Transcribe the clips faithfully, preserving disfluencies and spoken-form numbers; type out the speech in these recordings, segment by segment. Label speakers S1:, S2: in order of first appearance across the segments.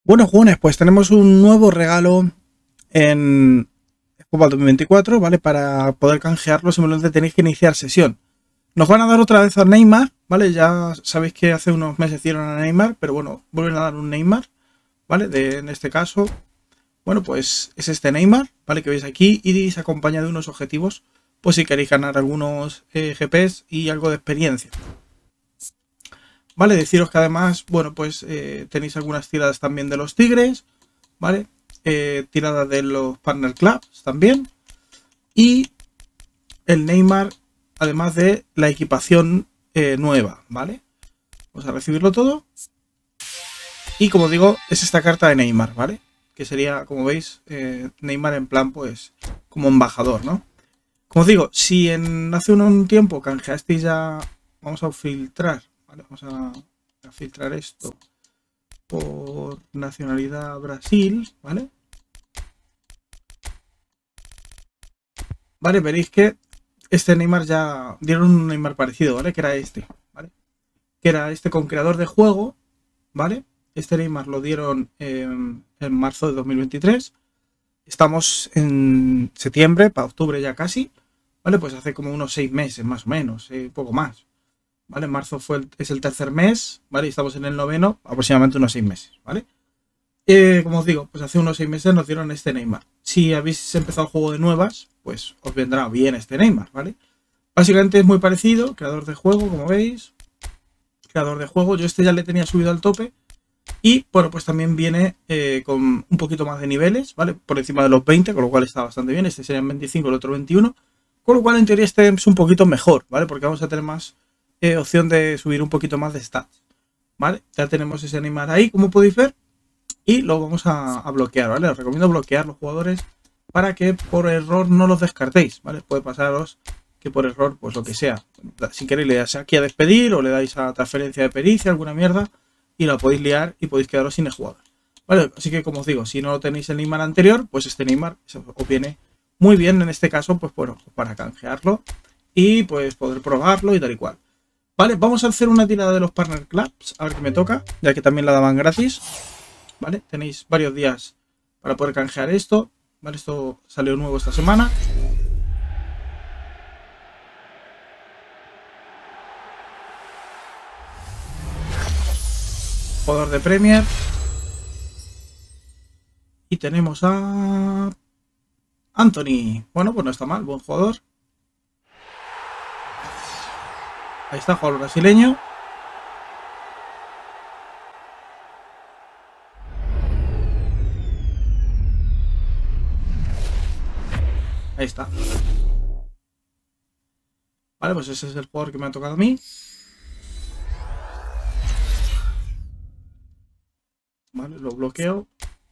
S1: Bueno, jugones, pues tenemos un nuevo regalo en Copa dos mil veinticuatro, ¿vale? Para poder canjearlo simplemente tenéis que iniciar sesión. Nos van a dar otra vez a Neymar, ¿vale? Ya sabéis que hace unos meses dieron a Neymar, pero bueno, vuelven a dar un Neymar, ¿vale? De, en este caso, bueno, pues es este Neymar, ¿vale? Que veis aquí y se acompaña de unos objetivos, pues si queréis ganar algunos eh, G Ps y algo de experiencia. Vale, deciros que además, bueno, pues eh, tenéis algunas tiradas también de los Tigres, ¿vale? Eh, tiradas de los Partner Clubs también. Y el Neymar, además de la equipación eh, nueva, ¿vale? Vamos a recibirlo todo. Y como digo, es esta carta de Neymar, ¿vale? Que sería, como veis, eh, Neymar en plan, pues, como embajador, ¿no? Como os digo, si en hace un tiempo canjeasteis ya, vamos a filtrar, ¿vale? Vamos a, a filtrar esto por nacionalidad Brasil, ¿vale? Vale, veréis que este Neymar ya dieron un Neymar parecido, ¿vale? Que era este, ¿vale? Que era este con creador de juego, ¿vale? Este Neymar lo dieron eh, en marzo de dos mil veintitrés. Estamos en septiembre, para octubre ya casi, ¿vale? Pues hace como unos seis meses más o menos, eh, un poco más, ¿vale? Marzo fue el, es el tercer mes, ¿vale? Y estamos en el noveno, aproximadamente unos seis meses, ¿vale? Eh, como os digo, pues hace unos seis meses nos dieron este Neymar. Si habéis empezado el juego de nuevas, pues os vendrá bien este Neymar, ¿vale? Básicamente es muy parecido, creador de juego, como veis. Creador de juego, yo este ya le tenía subido al tope. Y, bueno, pues también viene eh, con un poquito más de niveles, ¿vale? Por encima de los veinte, con lo cual está bastante bien. Este serían veinticinco, el otro veintiuno. Con lo cual, en teoría, este es un poquito mejor, ¿vale? Porque vamos a tener más eh, opción de subir un poquito más de stats, ¿vale? Ya tenemos ese Neymar ahí, como podéis ver. Y lo vamos a, a bloquear, ¿vale? Os recomiendo bloquear los jugadores para que por error no los descartéis, ¿vale? Puede pasaros que por error, pues lo que sea. Si queréis le dais aquí a despedir o le dais a transferencia de pericia, alguna mierda, y la podéis liar y podéis quedaros sin el jugador. Vale, así que como os digo, si no tenéis el Neymar anterior, pues este Neymar os viene muy bien en este caso, pues bueno, para canjearlo y pues poder probarlo y tal y cual. Vale, vamos a hacer una tirada de los Partner Clubs, a ver qué me toca, ya que también la daban gratis. Vale, tenéis varios días para poder canjear esto. Vale, esto salió nuevo esta semana. Jugador de Premier. Y tenemos a Anthony. Bueno, pues no está mal, buen jugador. Ahí está, jugador brasileño. Ahí está. Vale, pues ese es el jugador que me ha tocado a mí. Vale, lo bloqueo.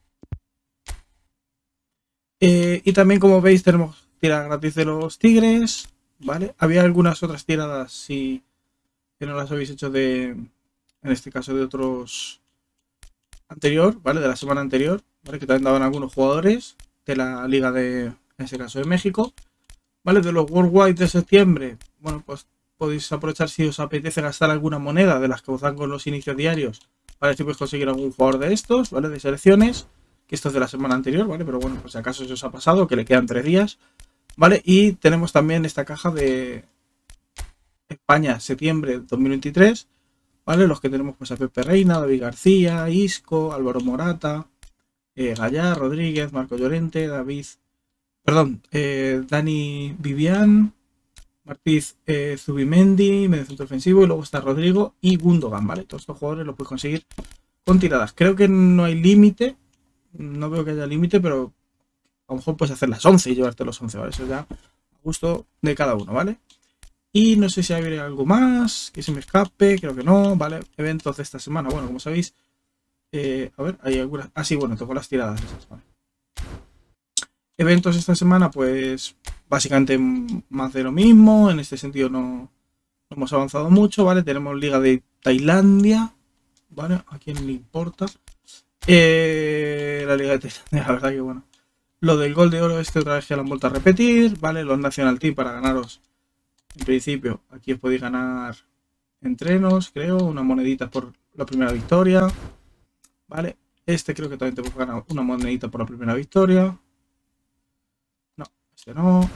S1: Eh, y también, como veis, tenemos tirada gratis de los Tigres. Vale, había algunas otras tiradas si que no las habéis hecho de, en este caso, de otros anterior, ¿vale? De la semana anterior, ¿vale? Que también daban algunos jugadores de la liga de, en este caso, de México. ¿Vale? De los Worldwide de septiembre, bueno, pues podéis aprovechar si os apetece gastar alguna moneda de las que os dan con los inicios diarios, para si podéis conseguir algún jugador de estos, ¿vale? De selecciones, que esto es de la semana anterior, ¿vale? Pero bueno, pues si acaso se os ha pasado, que le quedan tres días, ¿vale? Y tenemos también esta caja de España, septiembre dos mil veintitrés, ¿vale? Los que tenemos pues a Pepe Reina, David García, Isco, Álvaro Morata, eh, Gallar, Rodríguez, Marco Llorente, David... Perdón, eh, Dani Vivian, Martínez eh, Zubimendi, medio centro ofensivo, y luego está Rodrigo y Gundogan, ¿vale? Todos estos jugadores los puedes conseguir con tiradas. Creo que no hay límite, no veo que haya límite, pero a lo mejor puedes hacer las once y llevarte los once, ¿vale? Eso ya a gusto de cada uno, ¿vale? Y no sé si hay algo más que se me escape, creo que no, ¿vale? Eventos de esta semana, bueno, como sabéis, eh, a ver, hay algunas... Ah, sí, bueno, tengo las tiradas esas, ¿vale? Eventos esta semana, pues básicamente más de lo mismo. En este sentido no, no hemos avanzado mucho, ¿vale? Tenemos Liga de Tailandia, ¿vale? ¿A quién le importa? Eh, la Liga de Tailandia, la verdad que bueno. Lo del Gol de Oro este otra vez ya lo han vuelto a repetir, ¿vale? Los National Team para ganaros, en principio, aquí os podéis ganar entrenos, creo, unas moneditas por la primera victoria, ¿vale? Este creo que también te puedes ganar una monedita por la primera victoria. No, este no.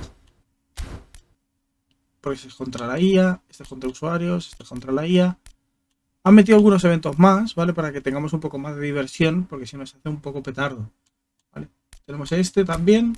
S1: Porque este es contra la I A, este es contra usuarios, este es contra la I A. Han metido algunos eventos más, ¿vale? Para que tengamos un poco más de diversión, porque si no se hace un poco petardo, ¿vale? Tenemos este también,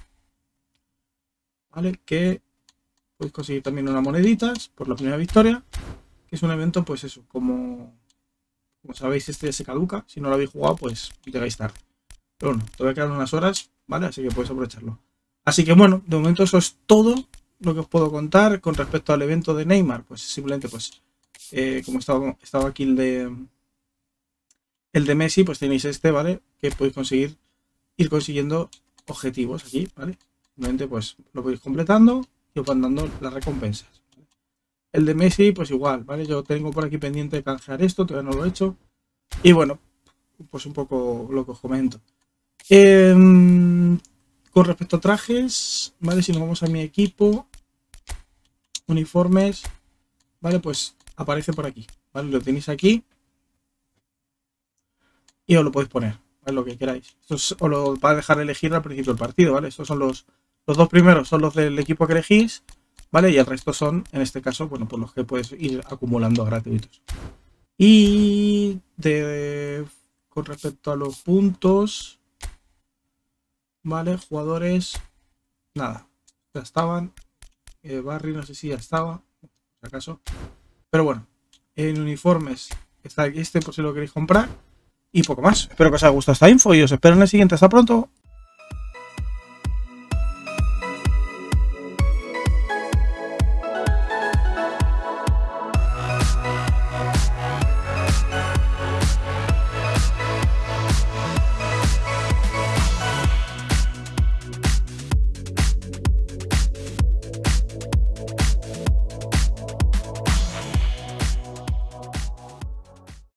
S1: ¿vale? Que podéis conseguir también unas moneditas por la primera victoria, que es un evento, pues eso, como, como sabéis, este se caduca. Si no lo habéis jugado, pues llegáis tarde. Pero bueno, todavía quedan unas horas, ¿vale? Así que podéis aprovecharlo. Así que bueno, de momento eso es todo lo que os puedo contar con respecto al evento de Neymar. Pues simplemente, pues, eh, como estaba, estaba aquí el de el de Messi, pues tenéis este, ¿vale? Que podéis conseguir, ir consiguiendo objetivos aquí, ¿vale? Simplemente, pues, lo podéis completando y os van dando las recompensas. El de Messi, pues igual, ¿vale? Yo tengo por aquí pendiente de canjear esto, todavía no lo he hecho. Y bueno, pues un poco lo que os comento. Eh, con respecto a trajes, ¿vale? Si nos vamos a mi equipo, uniformes, ¿vale? Pues aparece por aquí, ¿vale? Lo tenéis aquí y os lo podéis poner, ¿vale? Lo que queráis. Esto os lo va a dejar elegir al principio del partido, ¿vale? Estos son los, los dos primeros, son los del equipo que elegís, ¿vale? Y el resto son, en este caso, bueno, pues los que puedes ir acumulando gratuitos. Y de, con respecto a los puntos, ¿vale? Jugadores, nada, ya estaban. Eh, Barry no sé si ya estaba, por acaso. Pero bueno, en uniformes está este por si lo queréis comprar. Y poco más. Espero que os haya gustado esta info y os espero en el siguiente. Hasta pronto.